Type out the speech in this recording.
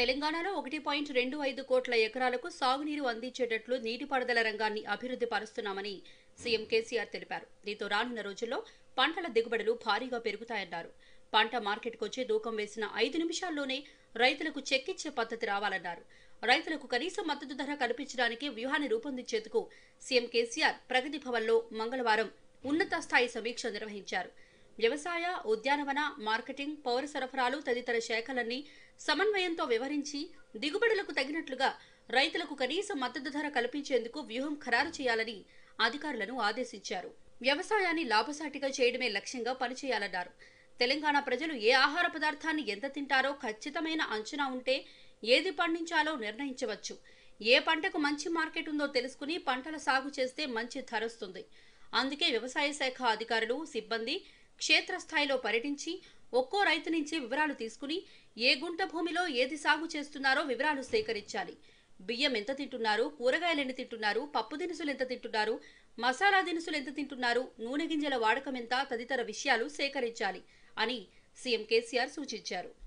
తెలంగాణలో 1.25 కోట్ల ఎకరాలకు సాగునీరు అందించేటట్లు నీటిపారుదల రంగాన్ని అభివృద్ధి పరుస్తున్నామని సీఎం కేసీఆర్ తెలిపారు. దీంతో రానున్న రోజుల్లో పంటల దిగుబడులు భారీగా పెరుగుతాయన్నారు. పంట మార్కెట్కొచ్చి తూకం వేసిన 5 నిమిషాల్లోనే రైతులకు చెక్కిచ్చే పద్ధతి రావాలన్నారు. రైతులకు కనీస మద్దతు ధర కల్పించడానికి వ్యూహాన్ని రూపొందించేందుకు సీఎం కేసీఆర్ ప్రగతి భవన్లో మంగళవారం ఉన్నత స్థాయి సమీక్ష నిర్వహించారు. వ్యవసాయ, ఉద్యానవన, మార్కెటింగ్, పౌర సరఫరాలు తదితర శాఖలన్నీ సమన్వయంతో వ్యవహరించి దిగుబడులకు తగినట్లుగా రైతులకు కనీస మద్దతు ధర కల్పించేందుకు వ్యూహం ఖరారు చేయాలని అధికారులను ఆదేశించారు. వ్యవసాయాన్ని లాభసాటిగా చేయడమే లక్ష్యంగా పనిచేయాలన్నారు. తెలంగాణ ప్రజలు ఏ ఆహార పదార్థాన్ని ఎంత తింటారో ఖచ్చితమైన అంచనా ఉంటే ఏది పండించాలో నిర్ణయించవచ్చు. ఏ పంటకు మంచి మార్కెట్ ఉందో తెలుసుకుని పంటల సాగు చేస్తే మంచి ధర వస్తుంది. అందుకే వ్యవసాయ శాఖ అధికారులు, సిబ్బంది క్షేత్రస్థాయిలో పర్యటించి ఒక్కో రైతు నుంచి వివరాలు తీసుకుని ఏ గుంట భూమిలో ఏది సాగు చేస్తున్నారో వివరాలు సేకరించాలి. బియ్యం ఎంత తింటున్నారు, కూరగాయలు ఎన్ని తింటున్నారు, పప్పు దినుసులు ఎంత తింటున్నారు, మసాలా దినుసులు ఎంత తింటున్నారు, నూనె గింజల వాడకం ఎంత తదితర విషయాలు సేకరించాలి అని సీఎం కేసీఆర్ సూచించారు.